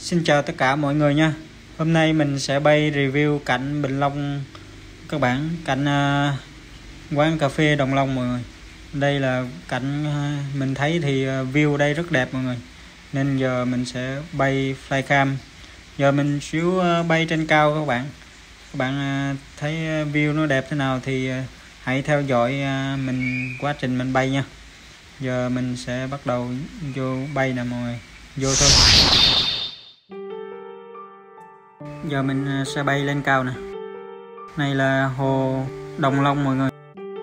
Xin chào tất cả mọi người nha. Hôm nay mình sẽ bay review cạnh Bình Long các bạn, cạnh quán cà phê Đồng Long mọi người. Đây là cạnh mình thấy thì view đây rất đẹp mọi người. Nên giờ mình sẽ bay flycam. Giờ mình xíu bay trên cao các bạn. Các bạn thấy view nó đẹp thế nào thì hãy theo dõi mình quá trình mình bay nha. Giờ mình sẽ bắt đầu vô bay nè mọi người. Vô thôi. Giờ mình sẽ bay lên cao nè. Này là hồ Đồng Long mọi người.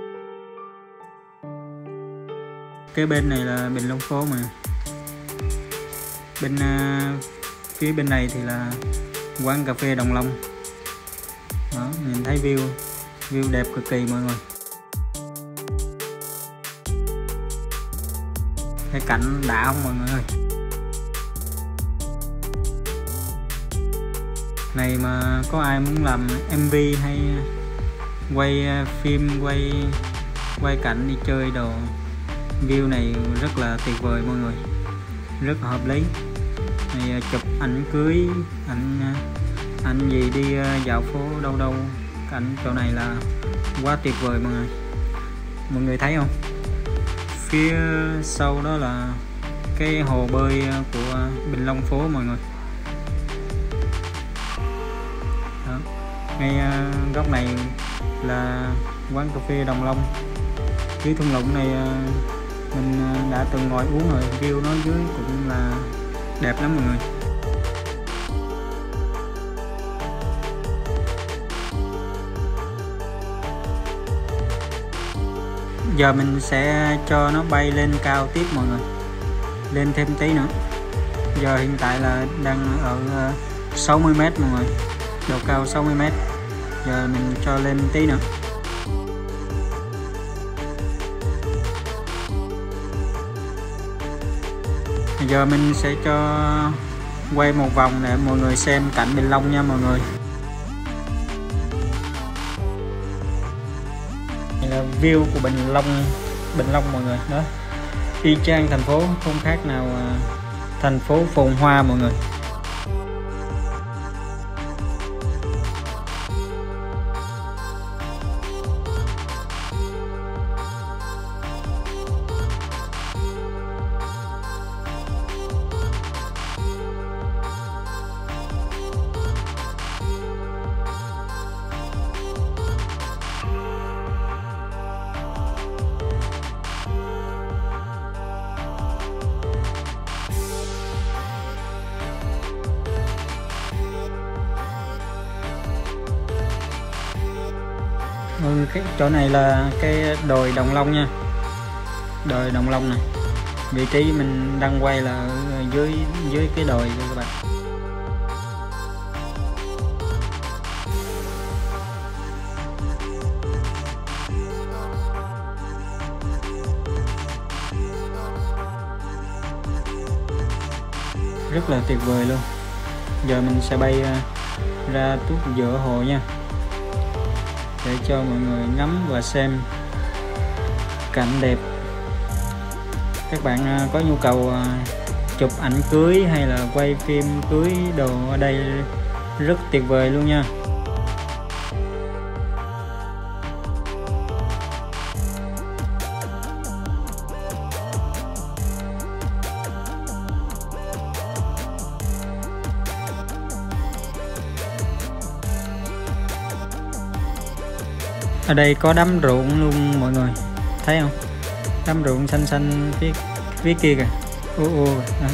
Cái bên này là Bình Long phố mà. Bên phía bên này thì là quán cà phê Đồng Long. Đó, mình thấy view đẹp cực kỳ mọi người. Cái cảnh đã không mọi người ơi. Này mà có ai muốn làm MV hay quay phim, quay cảnh đi chơi đồ, view này rất là tuyệt vời mọi người, rất là hợp lý. Này chụp ảnh cưới, ảnh gì đi dạo phố đâu, cảnh chỗ này là quá tuyệt vời mọi người thấy không? Phía sau đó là cái hồ bơi của Bình Long phố mọi người. Đó. Ngay góc này là quán cà phê Đồng Long. Dưới thung lũng này mình đã từng ngồi uống rồi, view nó dưới cũng là đẹp lắm mọi người. Giờ mình sẽ cho nó bay lên cao tiếp mọi người, lên thêm tí nữa. Giờ hiện tại là đang ở 60 m mọi người, độ cao 60 m. Giờ mình cho lên tí nữa. Giờ mình sẽ cho quay một vòng để mọi người xem cảnh Bình Long nha mọi người. Đây là view của Bình Long mọi người đó. Y chang thành phố, không khác nào thành phố phồn hoa mọi người. Cái chỗ này là cái đồi Đồng Long nha, đồi Đồng Long này. Vị trí mình đang quay là ở dưới cái đồi nha các bạn. Rất là tuyệt vời luôn. Giờ mình sẽ bay ra tuốt giữa hồ nha, để cho mọi người ngắm và xem cảnh đẹp. Các bạn có nhu cầu chụp ảnh cưới hay là quay phim cưới đồ ở đây rất tuyệt vời luôn nha. Ở đây có đám ruộng luôn mọi người, thấy không? Đám ruộng xanh phía kia kìa. Đó.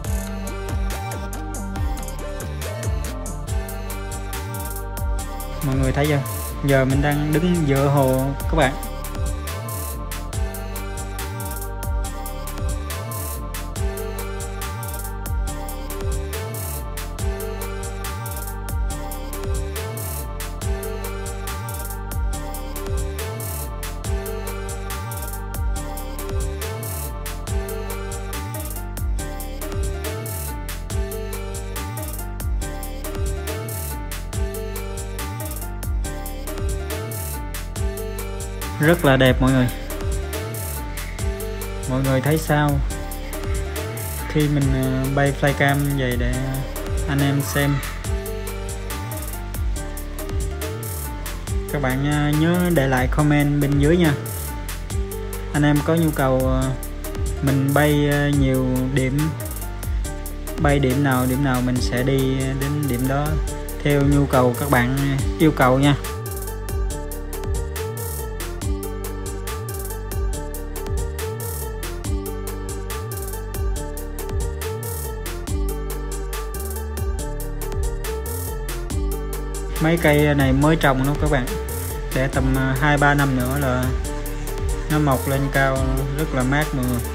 Mọi người thấy chưa? Giờ mình đang đứng giữa hồ các bạn. Rất là đẹp mọi người. Mọi người thấy sao khi mình bay flycam vậy để anh em xem. Các bạn nhớ để lại comment bên dưới nha. Anh em có nhu cầu mình bay nhiều điểm, bay điểm nào mình sẽ đi đến điểm đó theo nhu cầu các bạn yêu cầu nha. Mấy cây này mới trồng đó các bạn, để tầm 2-3 năm nữa là nó mọc lên cao rất là mát mọi người.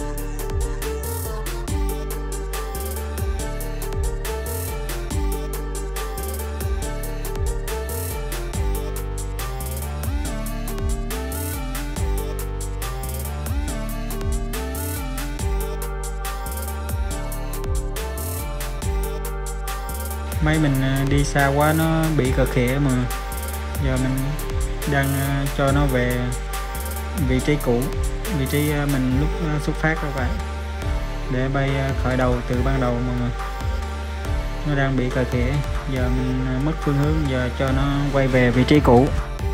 Máy mình đi xa quá nó bị cà khịa mà giờ mình đang cho nó về vị trí cũ, vị trí mình lúc xuất phát các bạn, để bay khởi đầu từ ban đầu mọi người. Nó đang bị cà khịa, giờ mình mất phương hướng, giờ cho nó quay về vị trí cũ.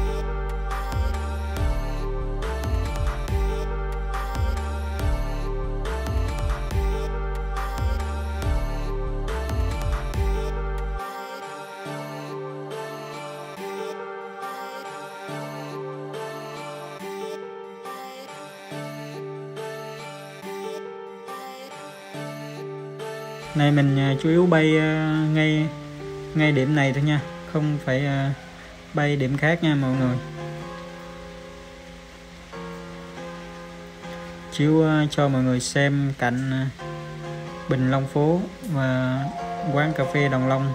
Này mình chủ yếu bay ngay điểm này thôi nha, không phải bay điểm khác nha mọi người. Chiếu cho mọi người xem cạnh Bình Long phố và quán cà phê Đồng Long.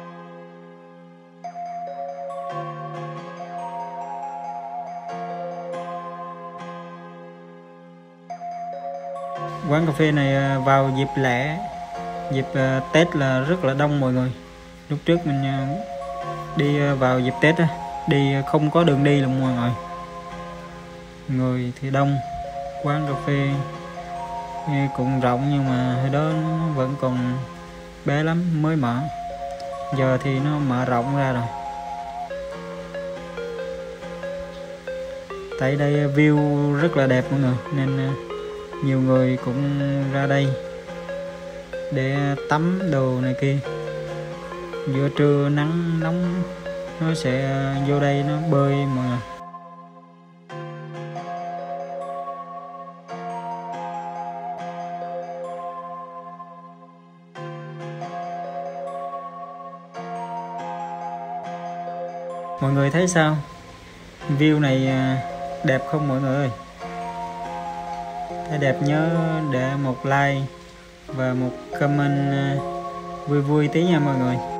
Quán cà phê này vào dịp lễ, dịp Tết là rất là đông mọi người. Lúc trước mình đi vào dịp Tết đi không có đường đi luôn mọi người. Người thì đông, quán cà phê cũng rộng nhưng mà hồi đó nó vẫn còn bé lắm, mới mở. Giờ thì nó mở rộng ra rồi. Tại đây view rất là đẹp mọi người, nên nhiều người cũng ra đây để tắm đồ này kia. Giữa trưa nắng nóng nó sẽ vô đây nó bơi mọi người. Mọi người thấy sao? View này đẹp không mọi người ơi? Thấy đẹp nhớ để một like và một comment vui vui tí nha mọi người.